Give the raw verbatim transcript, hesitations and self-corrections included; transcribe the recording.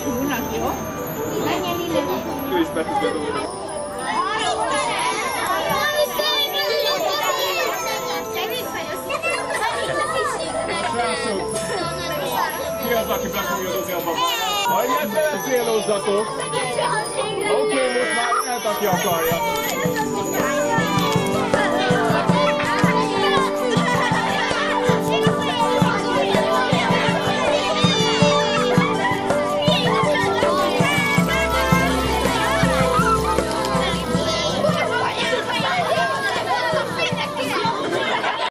Úrnak, jó? Menjen ide! Ő is betűzött dolgokat. Srácok! Ki az, aki bekúrjodozni abba? Hagyj ezzel célozzatok! Oké, most már lehet, aki akarja.